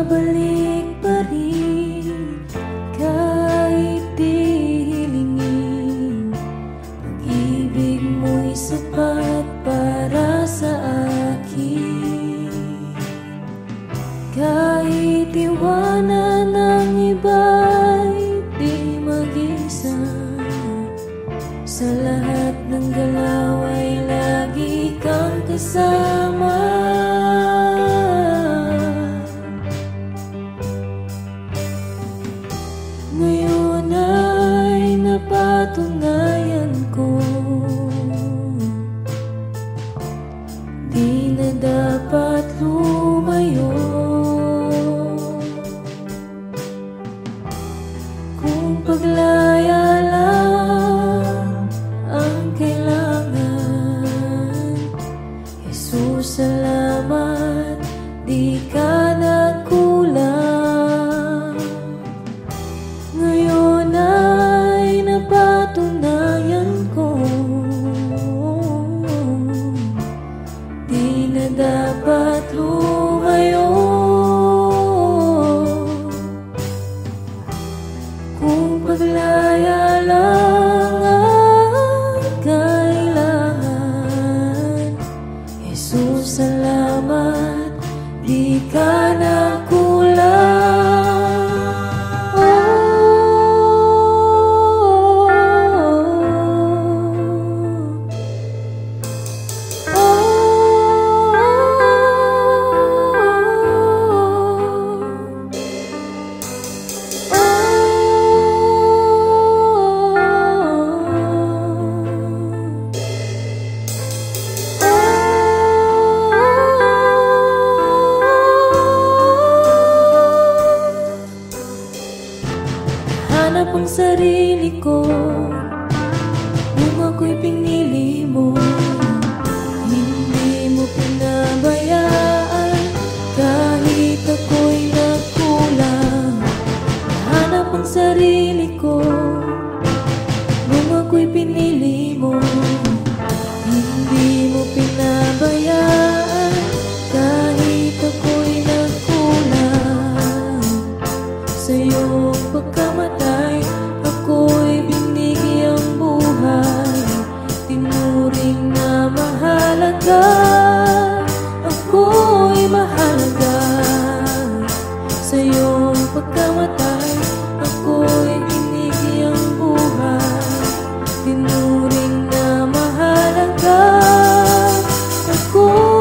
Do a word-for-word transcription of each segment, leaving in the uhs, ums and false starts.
babalik pa rin kahit di hilingin. Pag-ibig mo'y sapat para sa akin. Kahit iwanan ng iba'y di mag-isa, sa lahat ng galaw ay lagi kang kasama. Ngayon ay napatunayan ko, di na dapat lumayo. Kung paglaya lang ang kailangan, Jesus, salamat, di ka nagkulang. Ngayon ay napatunayan ko, di na dapat lumayo. Kung paglaya lang ang kailangan, Jesus, salamat, di ka nagkulang. Hanap ang sarili ko nung ako'y pinili mo. Hindi mo pinabayaan kahit ako'y nagkulang. Hanap ang sarili ko nung ako'y pinili mo. Hindi mo pinabayaan kahit ako'y nagkulang. Sa iyong pagkamatay, ako'y binigyang buhay. Tinuring na mahalaga, ako'y mahalaga. Sa iyong pagkamatay, ako'y binigyang buhay. Tinuring na mahalaga, ako.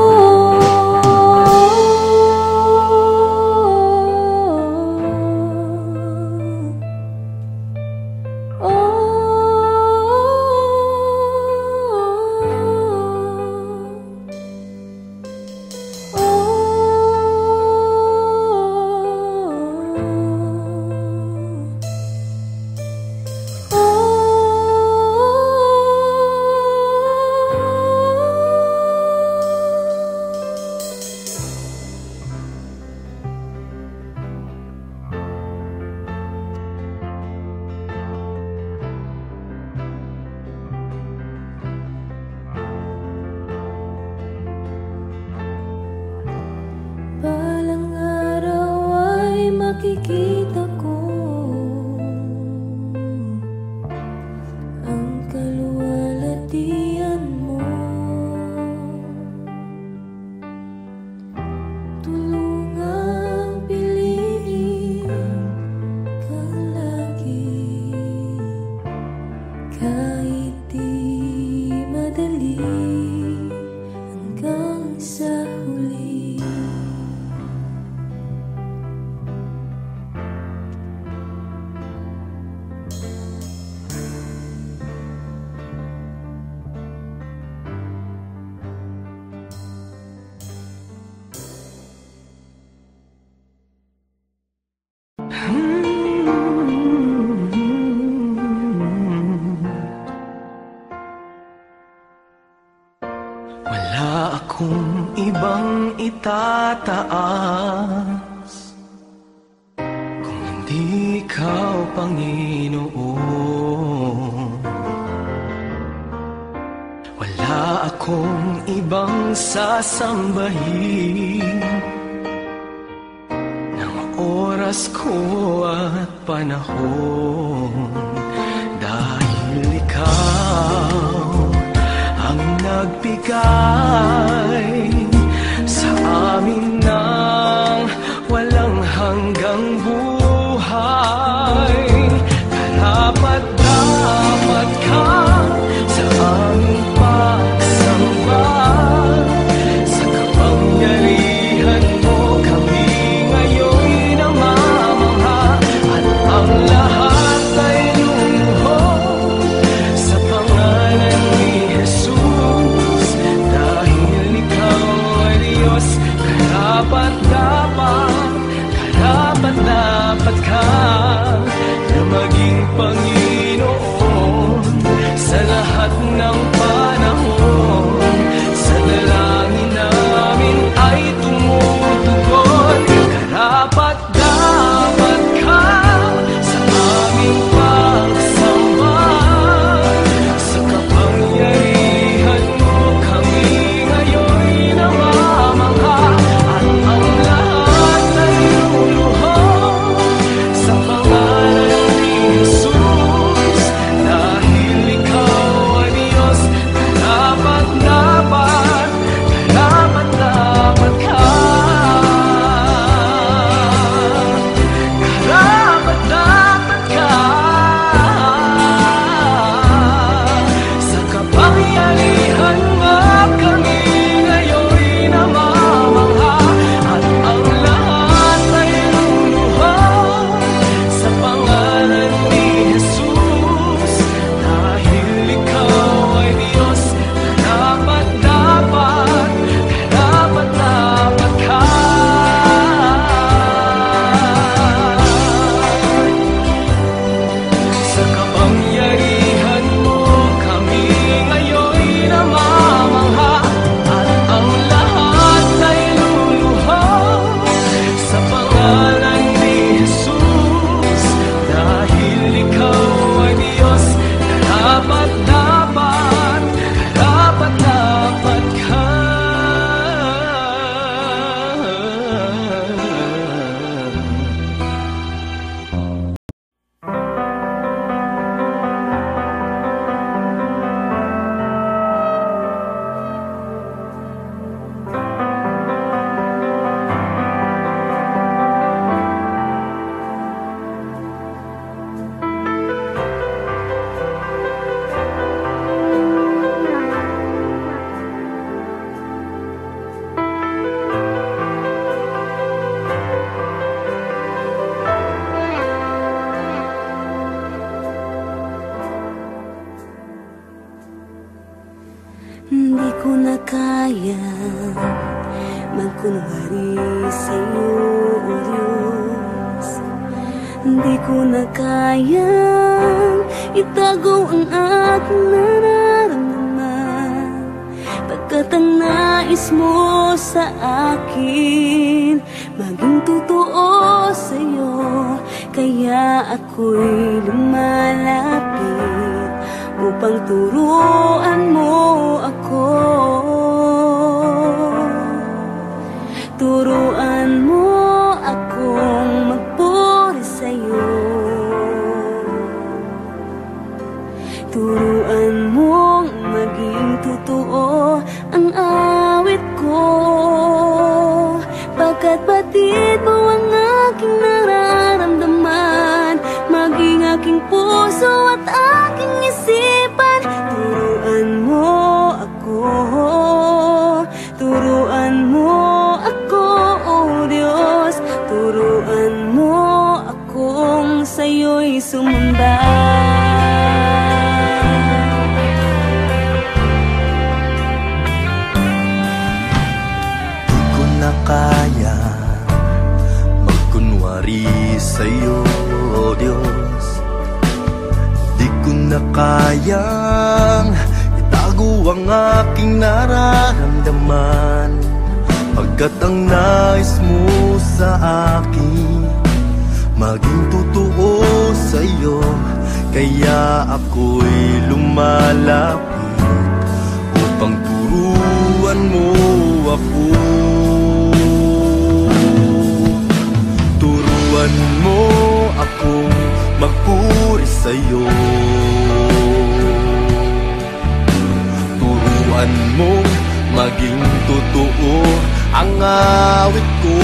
Balang araw ay makikita ko ang kaluwalhatian mo. Tulungang piliin kang lagi, kahit di madali, hanggang sa huli. Wala akong ibang itataas kung hindi ikaw, Panginoon. Wala akong ibang sasambahin nang oras ko at panahon, dahil ikaw ang nagbigay sa amin ng walang hanggang buhay. Karapat-dapat ka sa aming pagsamba, sa kapangyarihan mo kami ngayon'y namamangha, at ang lahat ay luluhod sa pangalan ni Jesus, dahil ikaw ay Diyos. Karapat-dapat, karapat-dapat ka na maging Panginoon sa lahat ng panahon. Sa dalangin namin ay tumutugon. Karapat-dapat ka sa aming pagsamba, sa kapangyarihan mo kami ngayon'y namamangha, at ang lahat ay luluhod sa pangalan ni Jesus, dahil ikaw ay Diyos. Karapat-dapat, karapat-dapat ka. Karapat-dapat ka sa kapangyarihan mo kami ngayon'y namamangha, at ang lahat ay luluhod sa pangalan ni Jesus, dahil ikaw ay Diyos. Karapat-dapat, karapat-dapat ka. Sa kapangyarihan mo kami ngayon'y namamangha, at ang lahat ay luluhod sa pangalan ni Jesus, dahil ikaw ay Diyos. Karapat-dapat, karapat-dapat ka. Hindi ko na kaya magkunwari sa'yo, O Diyos. Hindi ko na kayang itago ang aking nararamdaman, pagkat ang nais mo sa akin maging totoo sa'yo. Kaya ako'y lumalapit upang turuan mo ako. Turuan mo akong magpuri sa'yo. Turuan mong maging totoo ang awit ko, pagkat batid mo ang aking nararamdaman, maging aking puso at aking isipan. Turuan mo ako, turuan mo ako, O Diyos. Turuan mo akong sa'yo'y sumamba. Di ko na kaya magkunwari sa'yo, O Diyos. Di ko na kayang itago ang aking nararamdaman, pagkat ang nais mo sa akin maging totoo sa'yo. Kaya ako'y lumalapit upang turuan mo ako. Turuan sa'yo. Turuan mong maging totoo ang awit ko.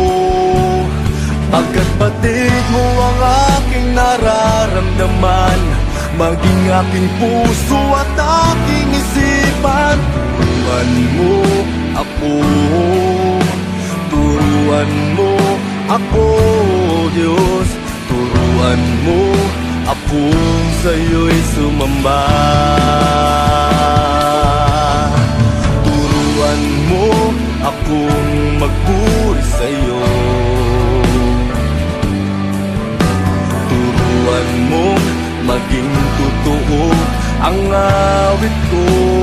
Pagkat batid mo ang aking nararamdaman, maging aking puso at aking isipan. Turuan mo ako, turuan mo ako, Diyos. Turuan mo akong sa'yo'y sumamba. Turuan mo akong magpuri sa'yo. Turuan mo maging totoo ang awit ko.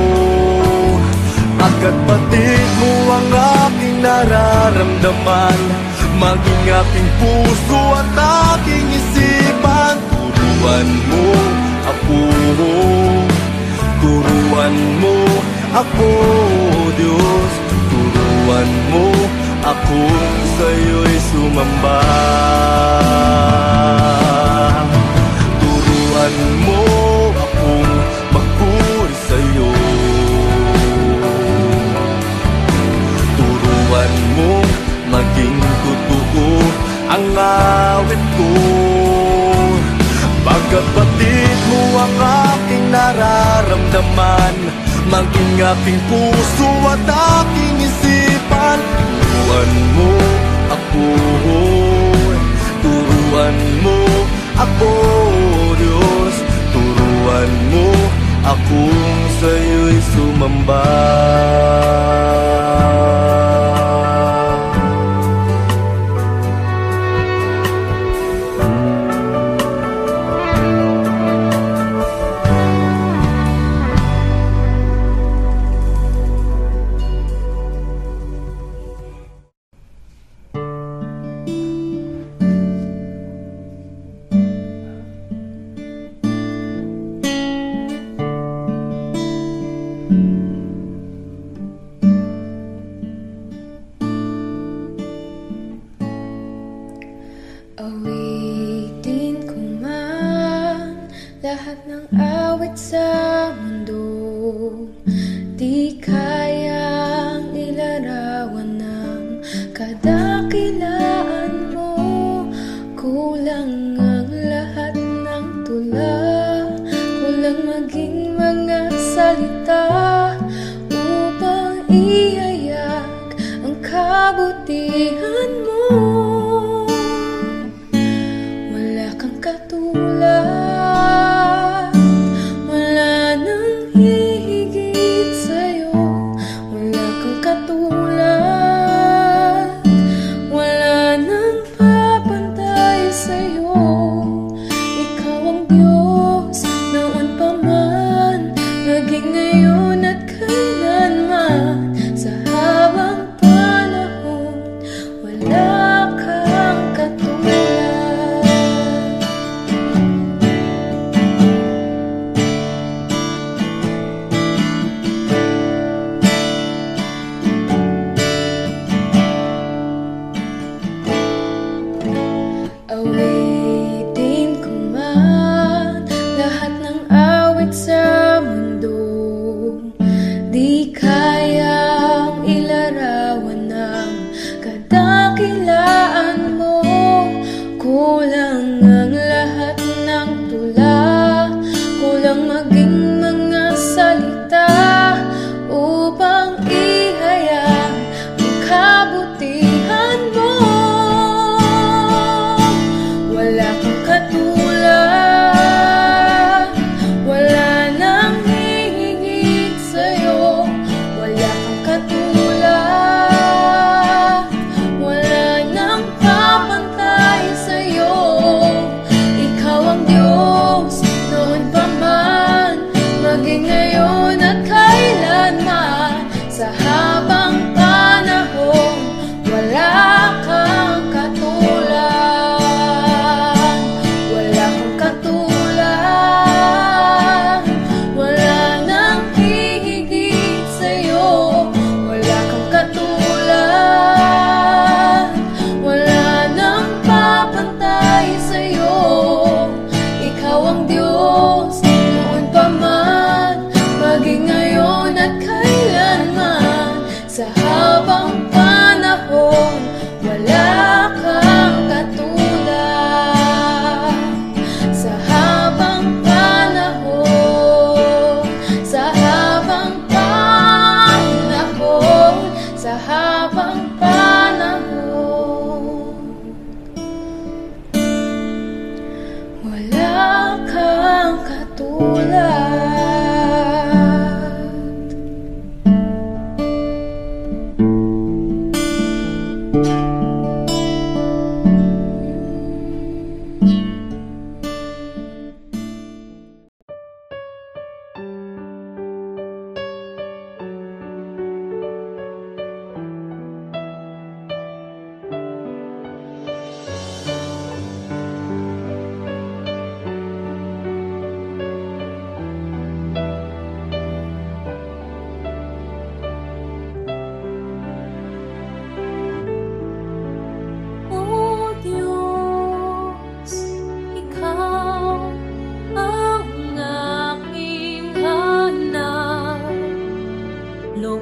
Pagkat batid mo ang aking nararamdaman, maging aking puso at aking isipan. Turuan mo ako, turuan mo ako, Diyos. Turuan mo akong sa'yo'y sumamba. Turuan mo akong magpuri sa'yo. Turuan mo maging totoo ang awit ko. Pagkat batid mo ang aking nararamdaman, maging aking puso at aking isipan. Turuan mo ako, turuan mo ako, Diyos. Turuan mo akong sa'yo'y sumamba. Awitin ko man lahat ng awit sa mundo, di kayang ilarawan ng kadakilaan mo. Kulang ang lahat ng tula, kulang maging mga salita upang ihayak ang kabutihan mo. Katulad, wala nang hihigit sa'yo. Wala kang katulad, wala nang papantay sa'yo. Ikaw ang Diyos noon pa man, maging ngayon at kailanman. Sa habang panahon, wala kang katulad. Awitin ko man lahat ng awit sa mundo, di kayang ilarawan ng kadakilaan mo. Kulang ang lahat ng tula, kulang maging mga salita upang ihayag ang kabutihan mo. Wala kang katulad, wala nang hihigit sa'yo. Wala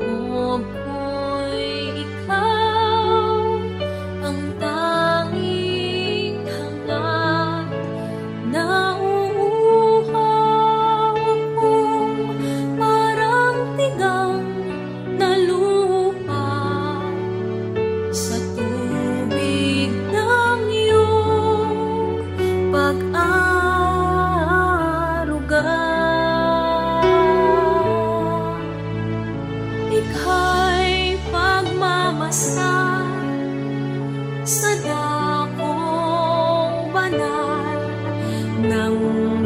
loob ko'y ikaw ang tanging hangat. Nauuhaw akong parang tigang na lupa sa tubig ng iyong pag-aaruga. Ika'y pagmamasdan sa dakong banal. Nang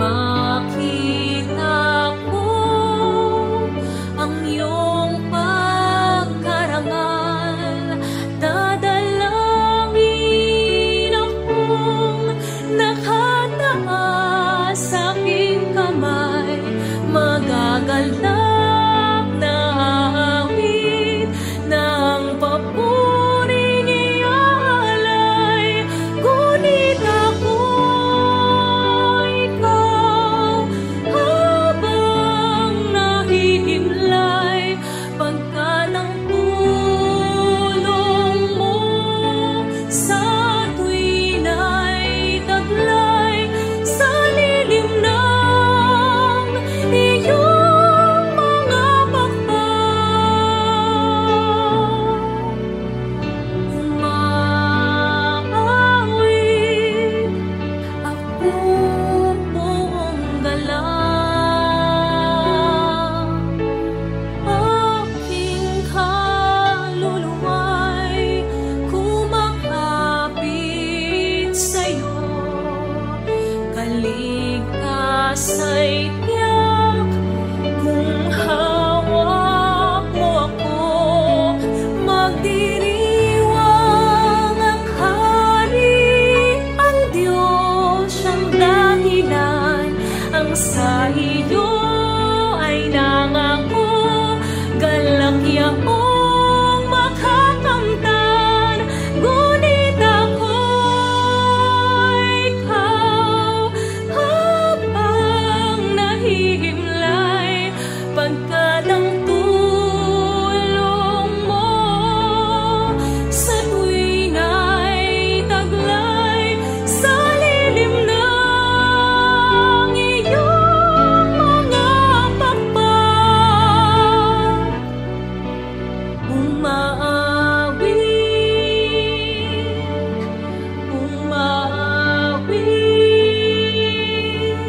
makita ko ang iyong pagkarangal, dadalangin akong nakataas sa aking kamay, magagalak na awit ng papuring iaalay. Ngunit ako ikaw habang nahihimlay, pagkat ang tulong mo sa tuwin ay taglay sa lilim ng iyong mga pakpak. Umaawit akong buong galang, aking kaluluwa'y kumakapit sa'yo. Kaligtas ay tiyak kung hawak mo ako. Magdiriwang ang hari, ang Diyos ang dahilan. Ang sa iyo ay nangako, galak yaong makakamtan. Ngunit ako ikaw habang nahihimlay, pagkat ang tulong mo sa tuwin ay taglay sa lilim ng iyong mga pakpak. Umaawit, umaawit,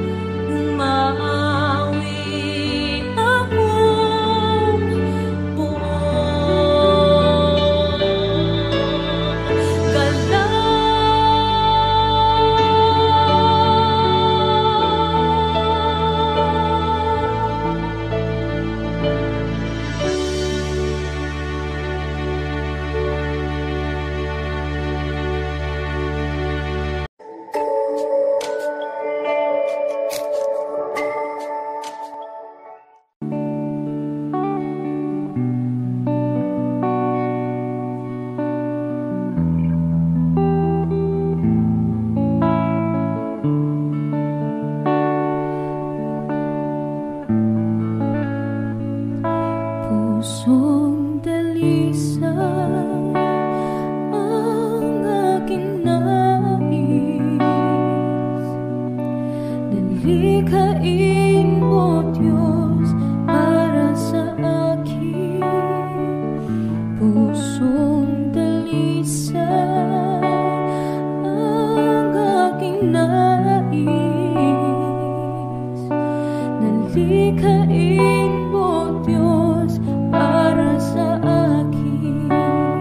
umaawit akong buong pusong dalisay ang aking nais. Dalikhain mo, Diyos, para sa akin. Pusong dalisay ang aking nais. Dalikhain mo, Diyos, para sa akin.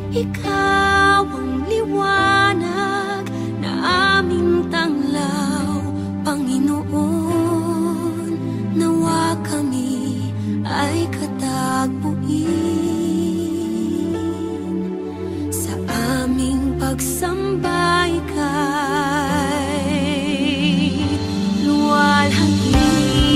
Ikaw ang liwanag na aming tanglaw, Panginoon. Nawa kami ay katagpuin sa aming pagsamba ika'y luwalhati.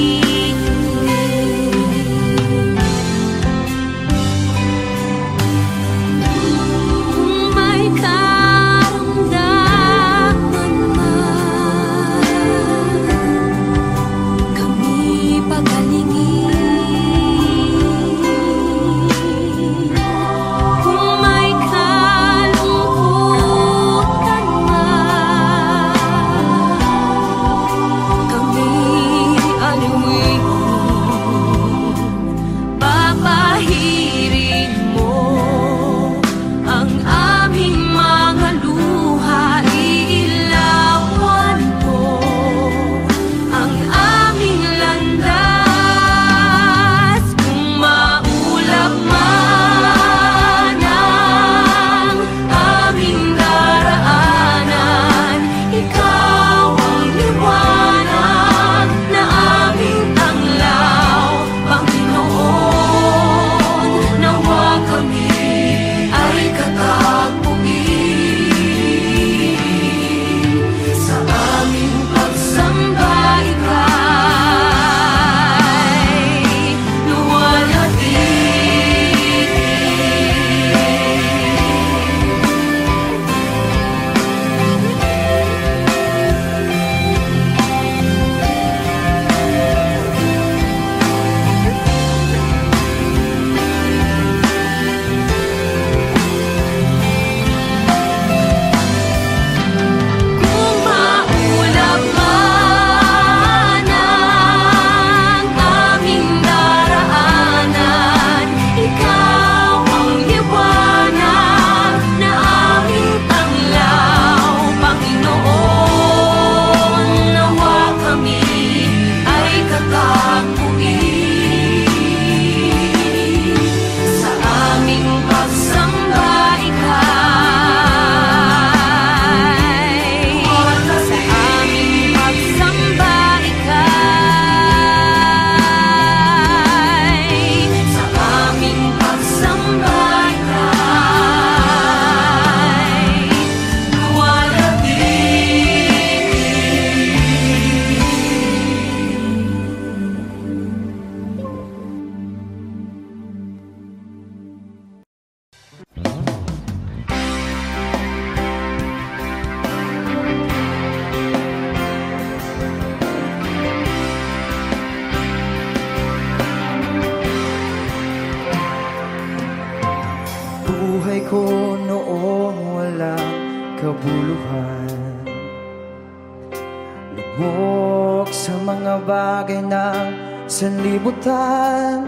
Sanlibutan,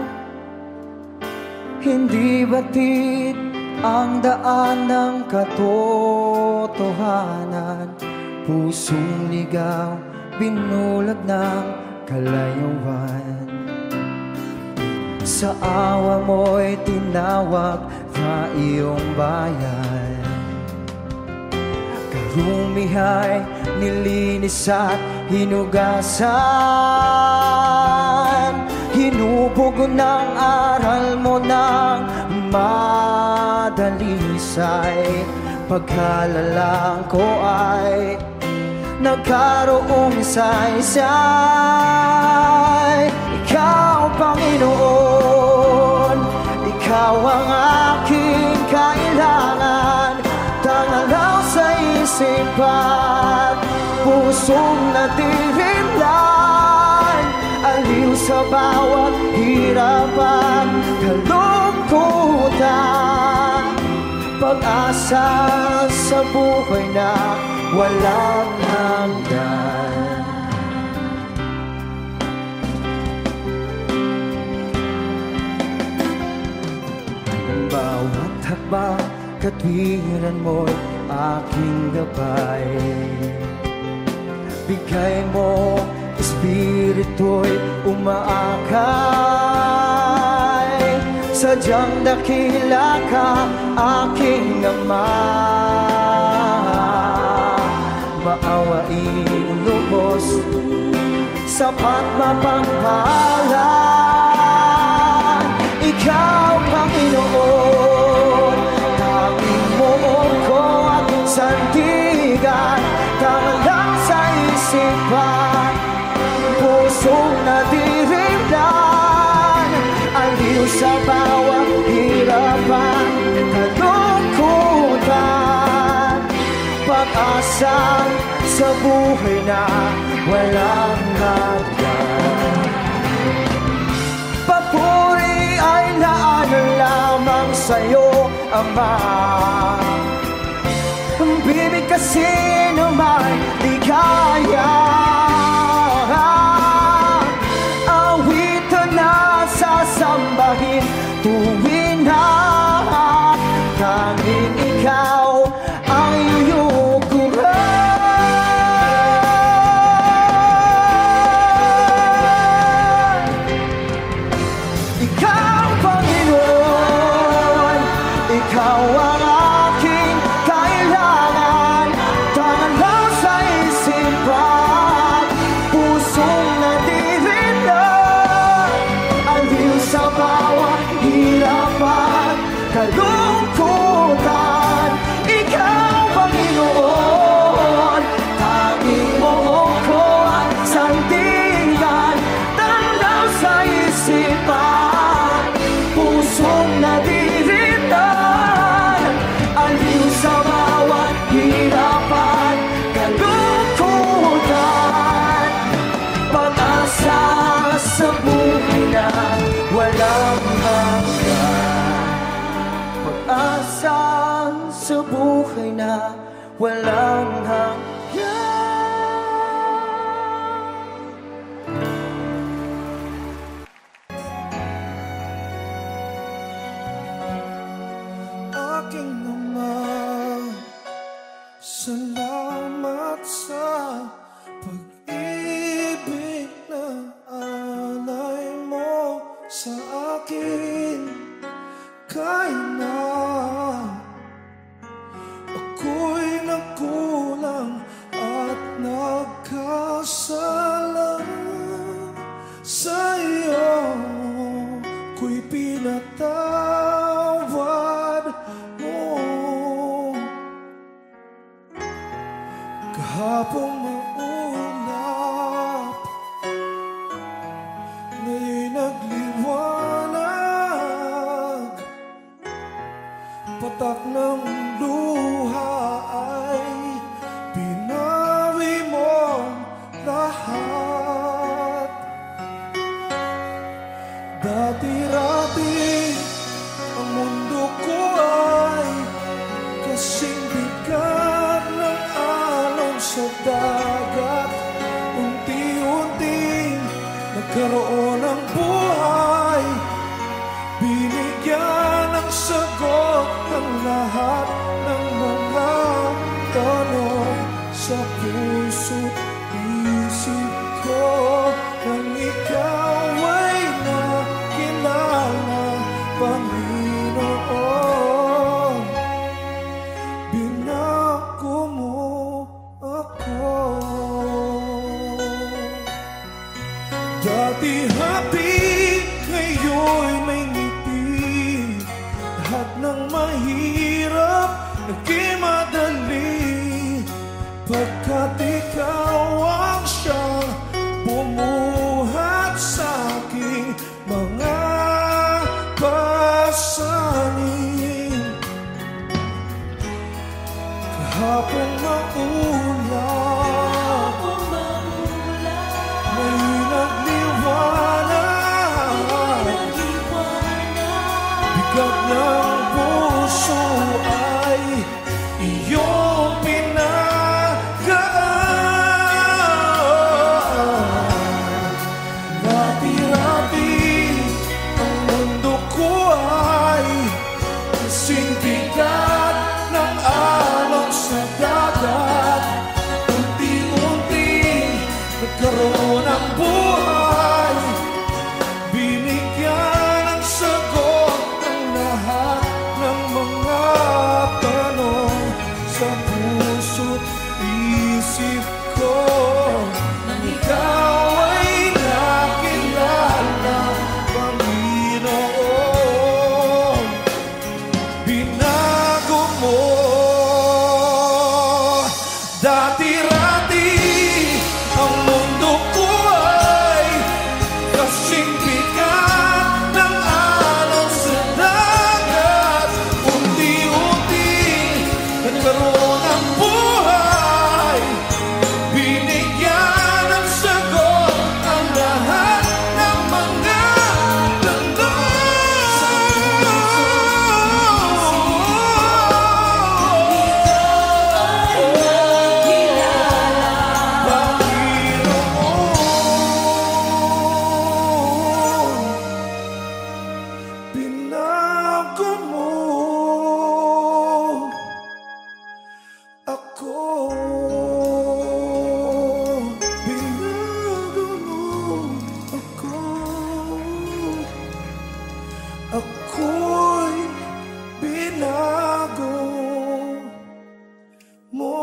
hindi batid ang daan ng katotohanan. Pusong ligaw, binulag ng kalayuan. Sa awa mo'y tinawag na iyong bayan. Karumihay, nilinis at hinugasan. Hinubog ng aral mo ng madalisay. Pagkalalang ko ay nagkaroong saysay. Ikaw, Panginoon, Ikaw ang aking kailangan. Tangalaw sa isipan, pusong natirimlan. Aliw sa bawat hirapan, kalungkutan. Pag-asa sa buhay na walang hanggan. Bawat hakbang, katwiran mo'y aking gabay. Bigay mo, espiritu'y umaakay. Sadyang dakila ka, aking Ama, maawaing lubos, sapat mapagpalan. Ikaw, Panginoon, tanging mo ko at sandigan, tangang sa isipan, pusong nadirimlan, aliw sa bawat hirapan, kalungkutan, pag-asa sa buhay na walang hanggan. Papuri ay naanan lamang sa'yo, Ama. Bibig kasi naman di kaya, awitan na sasambahin tuwin na tanging ikaw ang iyukuran. Ikaw, Panginoon, ikaw ang aking kailangan, tangan lang sa isipan, pusong nadirindan, aliw sa bawat hirapan, kalungkutan. Ikaw, Panginoon, tanging mo ko at sandigan, tanaw sa isipan, pusong nadirindan, aliw sa bawat hirapan, kalungkutan, pag-asa sa buhay na walang hanggan. Pag-asa sa buhay na walang hanggan. Aking Ama, salamat sa pag-ibig na alay mo sa akin. Kahit na ako'y nagkulang at nagkasala sa iyo, ko'y pinatawad mo. Kahapon maulap, ngayon'y nagliwanag, patak ng luha ay binawi mo lahat. Dati-rati ang mundo ko ay kasing bigat ng alon sa dagat. Unti-unting nagkaroon ng buhay, binigyan ng sagot ng lahat ng mga tanong sa puso't isip ko. Nang ikaw ay nakilala, Panginoon, binako mo ako. Dati happy, ngayon may ngiti, lahat ng mahirap naging madali, pagkat ikaw ang siyang bumuhat sa aking mga pasanin. Kahapon maulap, ngayon'y nagliwanag, bigat ng puso ay iyong pinagaan. Dati-rati ang mundo ko ay kasing bigat ng alon sa dagat. sa puso't isip ko nang ikaw ay nakilala, Panginoon. Binago mo dati-rati ang mundo ko ay kasing bigat ng alon sa dagat. Unti-unti nagkaroon ng buhay, binigyan ng sagot ang lahat ng mga tanong. Binago mo ako, binago mo ako, ako'y binago mo.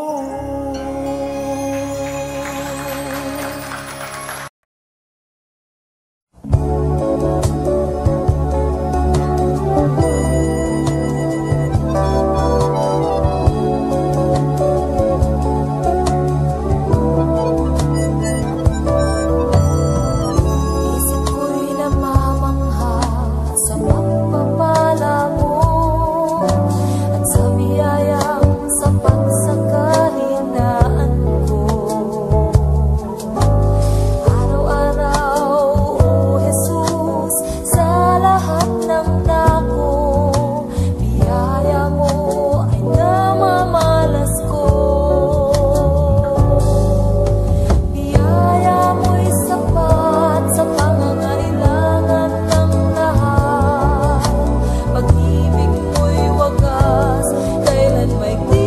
Isip ko'y namamangha sa pagpapala mo at sa biyayang sapat sa kahinaan ko. Araw-araw, O Jesus, sa lahat ng dako, biyaya mo ay namamalas ko. Biyaya mo'y sapat sa pangangailangan ng lahat. Pag-ibig mo'y wagas, kailan may di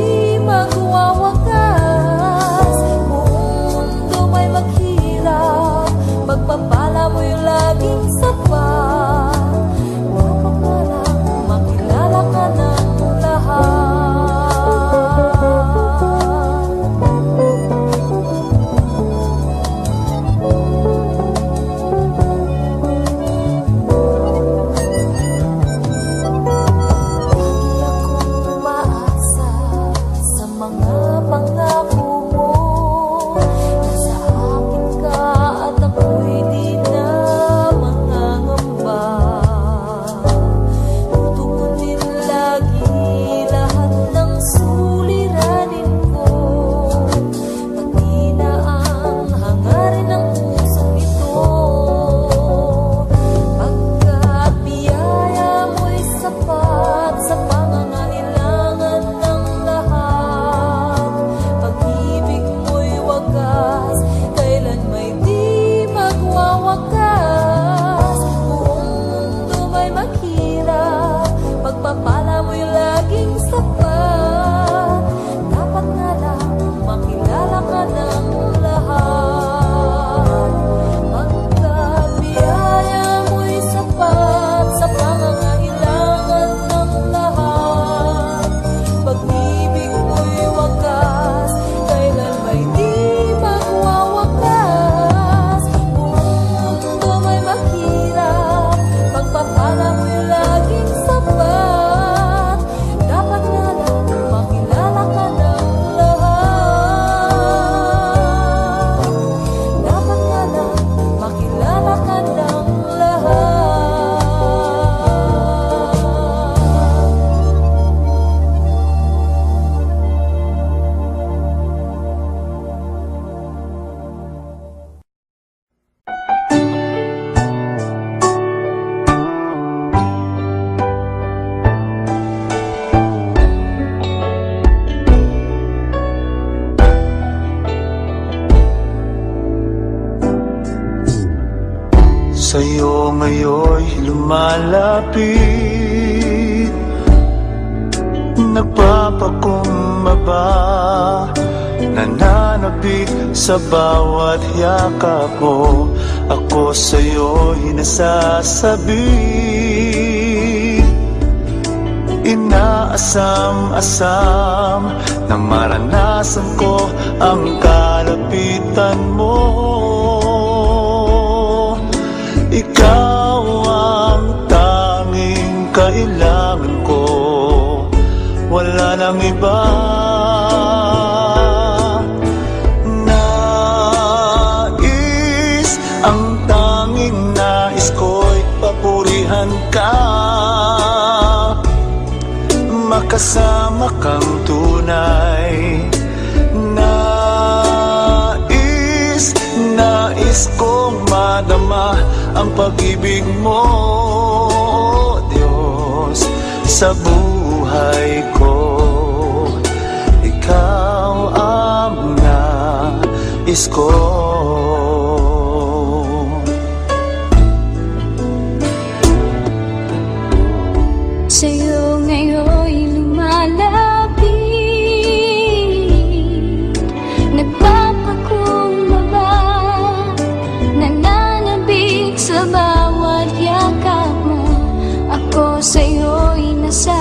magwawakas. Buong mundo may maghirap, pagpapala mo'y laging sapat. Dapat na lang makilala ka ng lahat. Lagi akong umaasa sa mga pangako mo. Nasa akin ka at ako'y di na mangangamba. Tutugunin lagi lahat ng suliranin ko, pati na ang hangarin ng pusong ito. Pagkat biyaya mo'y sapat sa pangangailangan ng lahat. Pag-ibig mo'y wagas, kailan may di magwawakas. Buong mundo may maghirap, pagpapala mo'y laging sapat. Dapat nga lang makilala ka ng lahat. Pagkat biyaya mo'y sapat sa pangangailangan ng lahat. Pag-ibig mo'y wagas, kailan may di magwawakas. Buong mundo may maghirap, pagpapala mo'y laging sapat. Dapat nga lang makilala ka ng lahat. Dapat nga lang makilala ka ng lahat. Sa'yo ngayon'y lumalapit, nagpapakumbaba, nananapit sa bawat yakap mo. Ako sa'yo'y nasasabi, ina Inaasam-asam na maranasan ko ang kalapitan mo. Ikaw ang tanging kailangan ko, wala nang iba. Nais, ang tanging nais ko'y papurihan ka, makasama kang tunay. Nais, nais kong madama ang pag-ibig mo, Diyos, sa buhay ko. Ikaw ang nais ko. Sa'yo ngayon'y lumalapit, nagpapakumbaba, nananabik sa bawat yakap mo. Ako sa'yo'y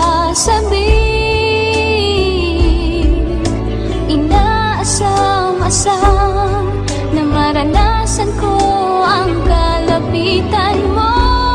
nasasabik, inaasam-asam na maranasan ko ang kalapitan mo.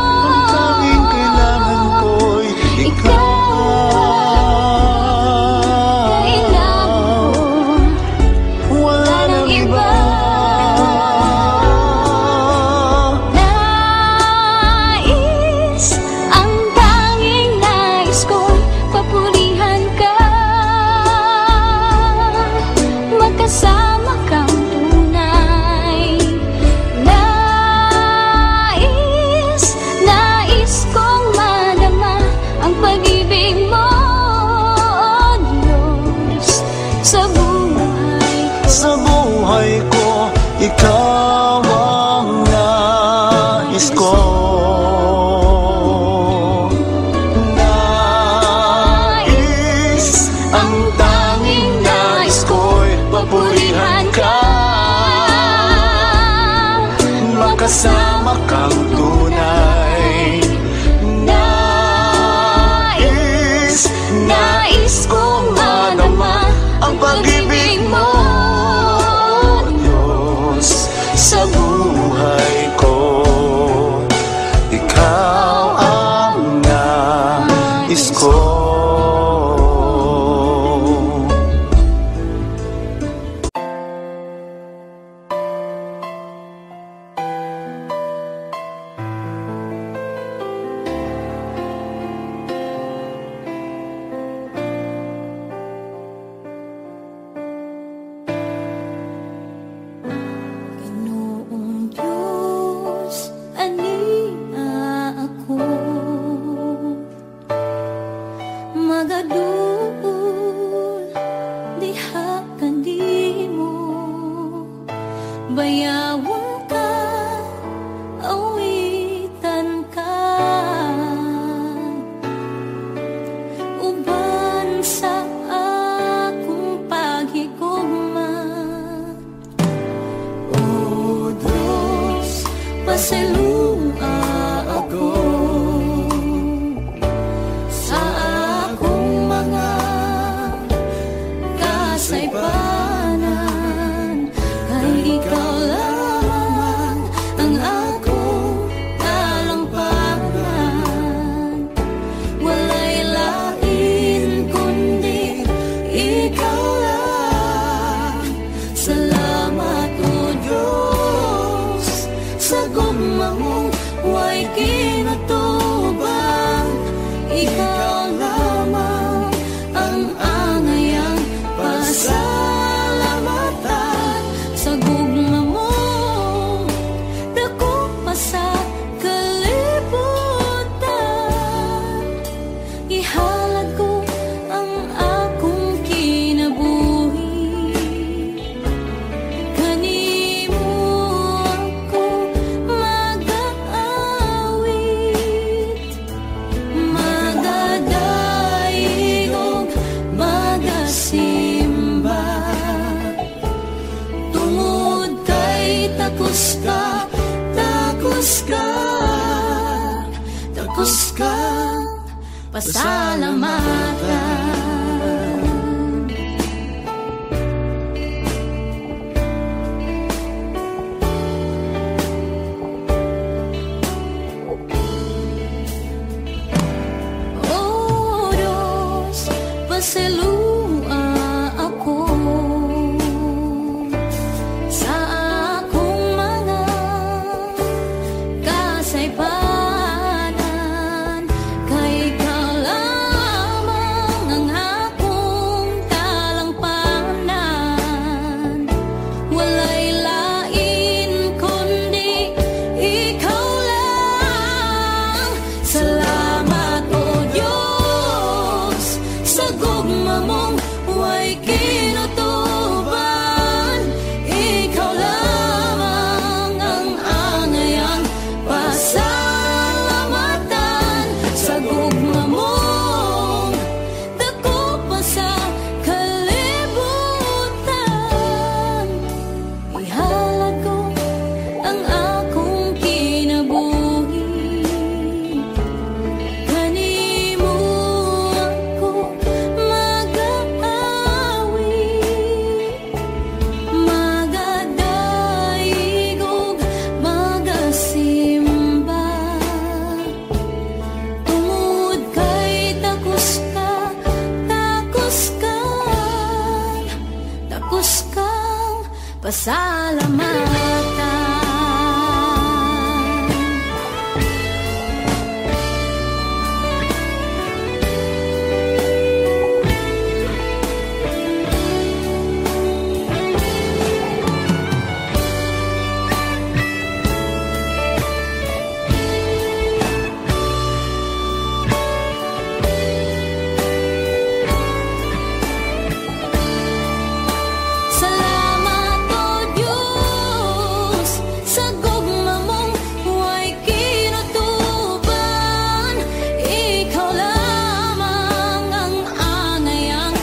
Ikaw ang nais ko. Nais, ang tanging nais ko'y papurihan ka, makasama kang tunay. Nais, nais kong madama ang pag-ibig mo, sa buhay ko. Ikaw ang nais ko. Ikaw lang pasalamatan. Oh Diyos, pasalua ako sa akong mga kasaypanan, kay ikaw lamang ang akong talampanan. Walay lain kundi ikaw lang. Salamat o Diyos sa gugma mong huwag kinutuban. Ikaw lamang ang angayang pasalamatan. Sa gugma mong dako pa sa kalibutan. Ihalad ko ang akong kinabuhi, kanimo ako mag-aawi, magadaig ug magasimba. Tungod kay takos ka, takos ka, takos kang pasalamatan. Salamat o Diyos sa gugma mong huwag kinutuban. Ikaw lamang ang angayang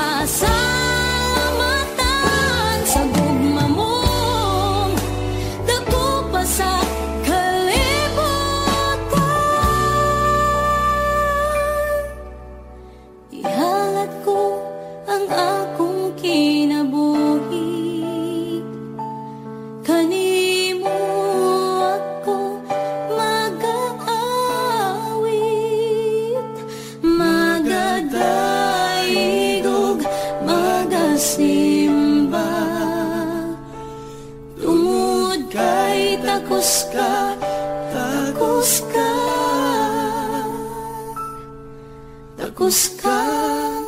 pasalamatan. Sa gugma mong dako pa sa kalibutan. Ihalad ko ang akong kinabuhi, kanimo ako mag-aawit, magadaig ug magasimba. Tungod kay takos ka, takos ka, takos kang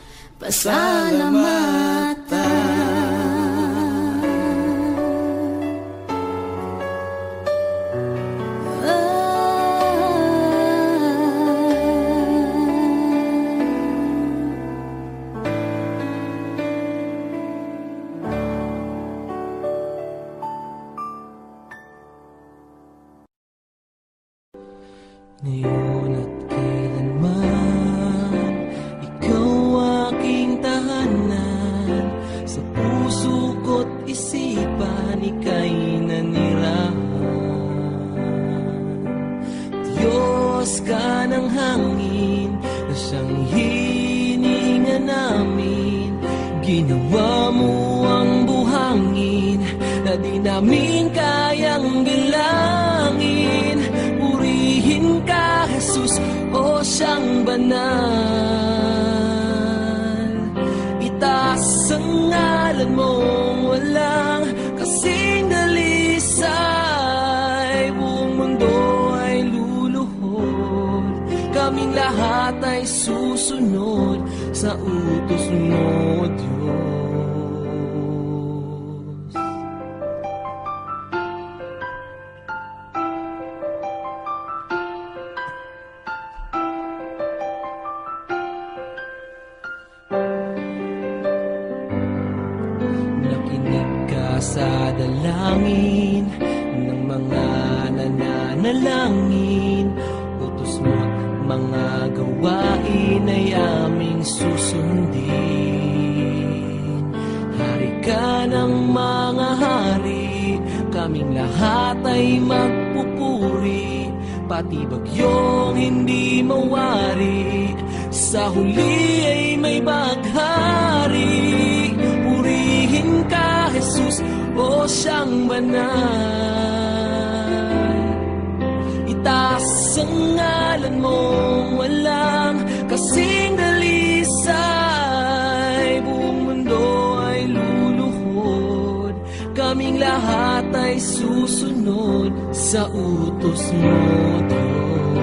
pasalamatan. Ngayon at kailanman, ikaw aking tahanan. Sa puso ko't isipan, ika'y nanirahan. Diyos ka ng hangin, na siyang hininga namin. Ginawa mo ang buhangin, na di namin kayang bilangin. Purihin ka, Jesus, o siyang banal. Itaas ang ngalan mong walang kasing dalisay. Buong mundo ay luluhod, kaming lahat ay susunod sa utos mo, Diyos. Sa dalangin ng mga nananalangin, utos mo mga gawain ay aming susundin. Hari ka ng mga hari, kaming lahat ay magpupuri. pati bagyong hindi mawari. Sa huli ay may baghari. Purihin ka, Jesus, o siyang banal. Itaas ang ngalan mong walang kasing dalisay. Buong mundo ay luluhod, kaming lahat ay susunod sa utos mo, Diyos.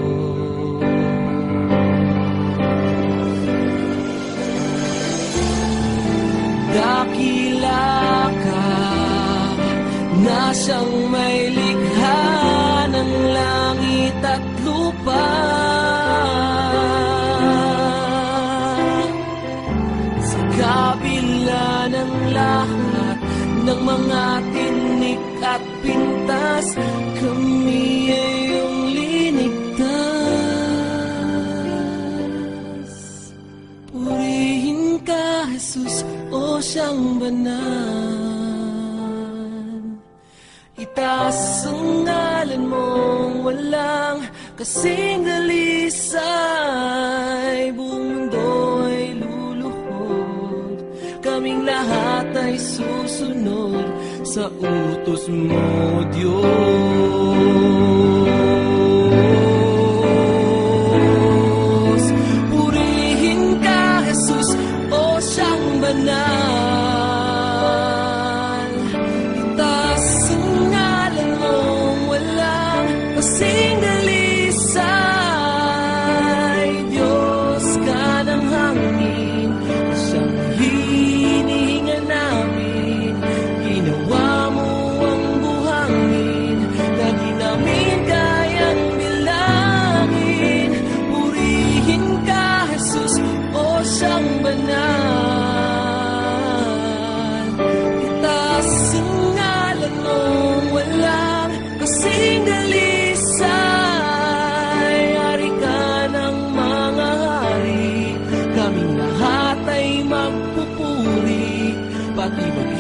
Dakila ka na siyang may likha ng langit at lupa. Sa kabila ng lahat ng mga tinik at pintas, kami ay iyong linigtas. Purihin ka, Jesus, o siyang banal. Itaas ang ngalan mong walang kasing dalisay. Buong mundo ay luluhod, kaming lahat ay susunod sa utos mo, Diyos. Purihin ka, Jesus, o siyang banal. Itaas ang ngalan mong walang kasing dalisay. Diyos ka ng hangin, siyang hinihinga namin. Ginawa mo ang buhangin na di namin kayang bilangin. Purihin ka, Jesus, o siyang banal. Itaas ang ngalan mong walang kasing dalisay. Hari ka ng mga hari, kaming lahat ay magpupuri, pati